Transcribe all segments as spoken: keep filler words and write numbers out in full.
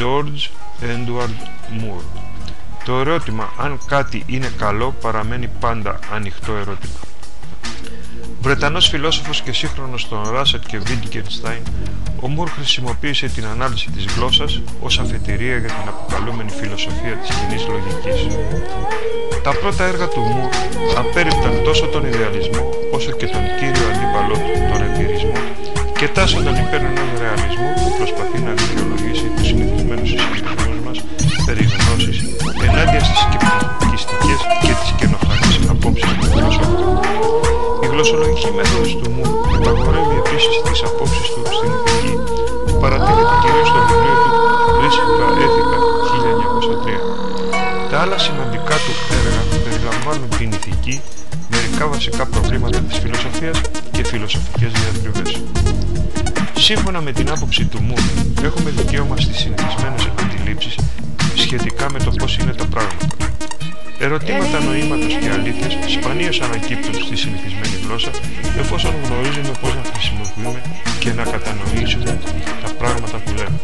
George Edward Moore. Το ερώτημα αν κάτι είναι καλό παραμένει πάντα ανοιχτό ερώτημα. Βρετανός φιλόσοφος και σύγχρονος των Ράσετ και Wittgenstein, ο Μουρ χρησιμοποίησε την ανάλυση της γλώσσας ως αφετηρία για την αποκαλούμενη φιλοσοφία της κοινής λογικής. Τα πρώτα έργα του Μουρ απέρριπταν τόσο τον ιδεαλισμό όσο και τον κύριο αντίπαλό του, τον εμπειρισμό, και τάσσονταν υπέρ ενός ρεαλισμού που προσπαθεί να δικαιολογήσει τους συνηθισμένους ισχυρισμούς μας περί γνώσης ενάντια στις σκεπτικιστικές και τις καινοφανείς απόψεις του φιλοσόφου. Η γλωσσολογική μέθοδος του Μουρ υπαγορεύει επίσης τις απόψεις του στην ηθική, που παρατηρείται κυρίως στο βιβλίο του Principia Ethica χίλια εννιακόσια τρία. Τα άλλα σημαντικά του έργα περιλαμβάνουν την ηθική, μερικά βασικά προβλήματα της φιλοσοφίας και φιλοσοφικές διατριβές. Σύμφωνα με την άποψη του Μουρ, έχουμε δικαίωμα στις συνηθισμένες αντιλήψεις σχετικά με το πώς είναι τα πράγματα. Ερωτήματα νοήματος και αλήθειες σπανίως ανακύπτουν στη συνηθισμένη γλώσσα, εφόσον γνωρίζουμε πώς να χρησιμοποιούμε και να κατανοήσουμε τα πράγματα που λέμε.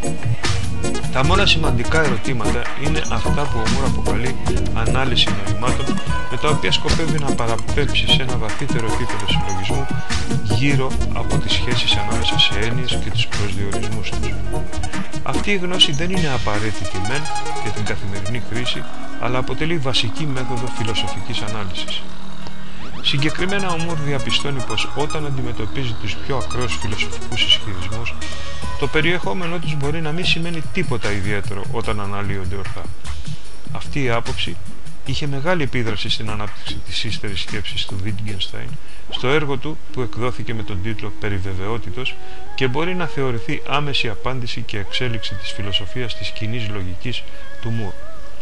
Τα μόνα σημαντικά ερωτήματα είναι αυτά που ο Μουρ αποκαλεί ανάλυση νοημάτων, με τα οποία σκοπεύει να παραπέμψει σε ένα βαθύτερο επίπεδο συλλογισμού γύρω από τις σχέσεις ανάμεσα σε έννοιες και τους προσδιορισμούς τους. Αυτή η γνώση δεν είναι απαραίτητη μεν για την καθημερινή χρήση, αλλά αποτελεί βασική μέθοδο φιλοσοφικής ανάλυσης. Συγκεκριμένα ο Μουρ διαπιστώνει πως όταν αντιμετωπίζει τους πιο ακραίους φιλοσοφικούς ισχυρισμούς, το περιεχόμενό τους μπορεί να μην σημαίνει τίποτα ιδιαίτερο όταν αναλύονται ορθά. Αυτή η άποψη είχε μεγάλη επίδραση στην ανάπτυξη της ύστερης σκέψης του Wittgenstein στο έργο του που εκδόθηκε με τον τίτλο «Περιβεβαιότητος» και μπορεί να θεωρηθεί άμεση απάντηση και εξέλιξη της φιλοσοφίας της κοινής λογικής του Μουρ.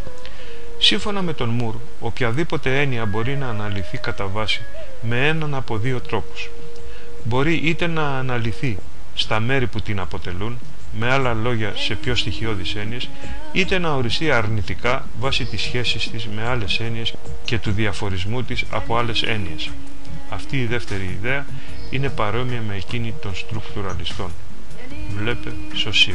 Σύμφωνα με τον Μουρ, οποιαδήποτε έννοια μπορεί να αναλυθεί κατά βάση με έναν από δύο τρόπους. Μπορεί είτε να αναλυθεί στα μέρη που την αποτελούν, με άλλα λόγια σε πιο στοιχειώδεις έννοιες, είτε να οριστεί αρνητικά βάσει της σχέσης της με άλλες έννοιες και του διαφορισμού της από άλλες έννοιες. Αυτή η δεύτερη ιδέα είναι παρόμοια με εκείνη των στρουκτουραλιστών. Βλέπε Σοσίρ.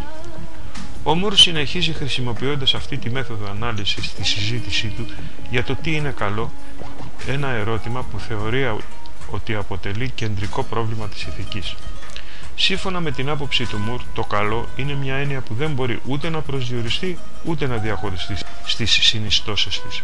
Ο Μουρ συνεχίζει χρησιμοποιώντας αυτή τη μέθοδο ανάλυσης στη συζήτησή του για το τι είναι καλό, ένα ερώτημα που θεωρεί ότι αποτελεί κεντρικό πρόβλημα της ηθικής. Σύμφωνα με την άποψη του Μουρ, το καλό είναι μια έννοια που δεν μπορεί ούτε να προσδιοριστεί ούτε να διαχωριστεί στις συνιστώσεις της.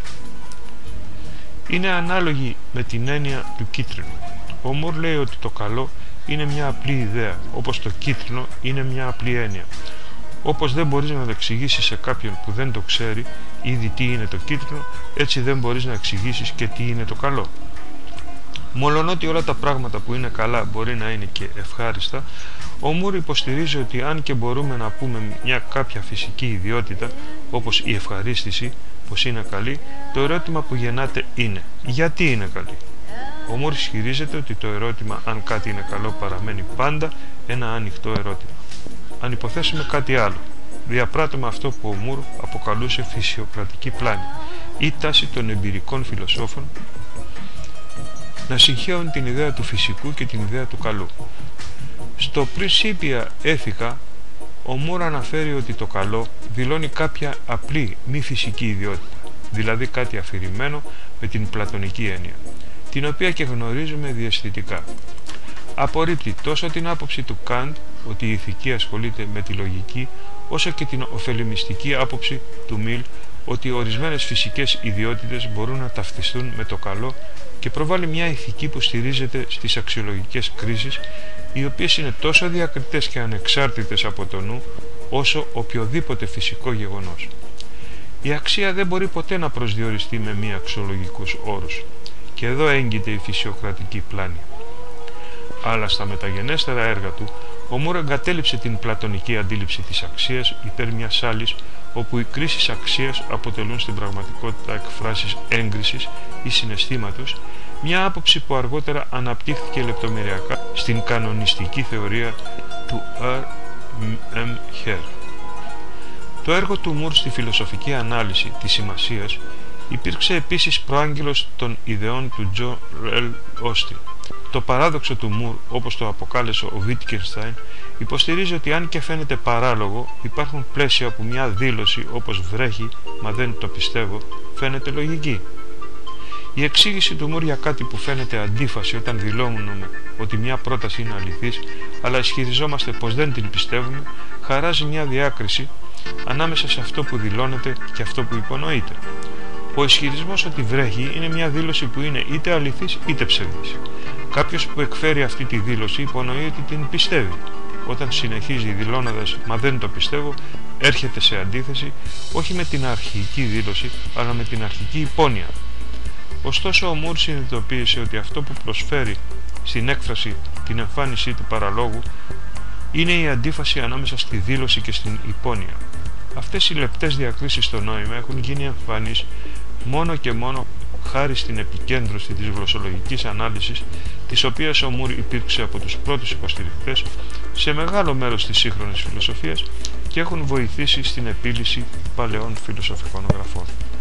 Είναι ανάλογη με την έννοια του κίτρινου. Ο Μουρ λέει ότι το καλό είναι μια απλή ιδέα, όπως το κίτρινο είναι μια απλή έννοια. Όπως δεν μπορείς να το εξηγήσεις σε κάποιον που δεν το ξέρει ήδη τι είναι το κίτρινο, έτσι δεν μπορείς να εξηγήσεις και τι είναι το καλό. Μολονότι όλα τα πράγματα που είναι καλά μπορεί να είναι και ευχάριστα, ο Μουρ υποστηρίζει ότι αν και μπορούμε να πούμε μια κάποια φυσική ιδιότητα, όπως η ευχαρίστηση, πως είναι καλή, το ερώτημα που γεννάται είναι γιατί είναι καλή. Ο Μουρ ισχυρίζεται ότι το ερώτημα αν κάτι είναι καλό παραμένει πάντα ένα ανοιχτό ερώτημα. Αν υποθέσουμε κάτι άλλο, διαπράττουμε αυτό που ο Μουρ αποκαλούσε φυσιοκρατική πλάνη ή τάση των εμπειρικών φιλοσόφων να συγχέουν την ιδέα του φυσικού και την ιδέα του καλού. Στο Principia Ethica, ο Μουρ αναφέρει ότι το καλό δηλώνει κάποια απλή μη φυσική ιδιότητα, δηλαδή κάτι αφηρημένο με την πλατωνική έννοια, την οποία και γνωρίζουμε διαισθητικά. Απορρίπτει τόσο την άποψη του Καντ ότι η ηθική ασχολείται με τη λογική, όσο και την ωφελημιστική άποψη του Μιλ ότι ορισμένες φυσικές ιδιότητες μπορούν να ταυτιστούν με το καλό και προβάλλει μια ηθική που στηρίζεται στις αξιολογικές κρίσεις, οι οποίες είναι τόσο διακριτές και ανεξάρτητες από το νου όσο οποιοδήποτε φυσικό γεγονός. Η αξία δεν μπορεί ποτέ να προσδιοριστεί με μη αξιολογικούς όρους, και εδώ έγκυται η φυσιοκρατική πλάνη. Αλλά στα μεταγενέστερα έργα του, ο Μουρ εγκατέλειψε την πλατωνική αντίληψη της αξίας υπέρ μιας άλλης, όπου οι κρίσεις αξίας αποτελούν στην πραγματικότητα εκφράσεις έγκρισης ή συναισθήματος, μια άποψη που αργότερα αναπτύχθηκε λεπτομεριακά στην κανονιστική θεωρία του Αρ Εμ Χερ. Το έργο του Μουρ στη φιλοσοφική ανάλυση της σημασίας υπήρξε επίσης προάγγελος των ιδεών του Τζοέλ Όστιν. Το παράδοξο του Μουρ, όπως το αποκάλεσε ο Wittgenstein, Υποστηρίζει ότι αν και φαίνεται παράλογο, υπάρχουν πλαίσια που μια δήλωση όπως βρέχει, μα δεν το πιστεύω, φαίνεται λογική. Η εξήγηση του Μουρ για κάτι που φαίνεται αντίφαση όταν δηλώνουμε ότι μια πρόταση είναι αληθής, αλλά ισχυριζόμαστε πως δεν την πιστεύουμε, χαράζει μια διάκριση ανάμεσα σε αυτό που δηλώνεται και αυτό που υπονοείται. Ο ισχυρισμός ότι βρέχει είναι μια δήλωση που είναι είτε αληθής είτε ψευδής. Κάποιος που εκφέρει αυτή τη δήλωση υπονοεί ότι την πιστεύει. Όταν συνεχίζει δηλώνοντας «μα δεν το πιστεύω», έρχεται σε αντίθεση όχι με την αρχική δήλωση, αλλά με την αρχική υπόνοια. Ωστόσο, ο Μουρ συνειδητοποίησε ότι αυτό που προσφέρει στην έκφραση την εμφάνιση του παραλόγου είναι η αντίφαση ανάμεσα στη δήλωση και στην υπόνοια. Αυτές οι λεπτές διακρίσεις στο νόημα έχουν γίνει εμφανείς μόνο και μόνο χάρη στην επικέντρωση της γλωσσολογικής ανάλυσης, της οποίας ο Μουρ υπήρξε από τους πρώτους υποστηρικτές σε μεγάλο μέρος της σύγχρονης φιλοσοφίας και έχουν βοηθήσει στην επίλυση παλαιών φιλοσοφικών γραφών.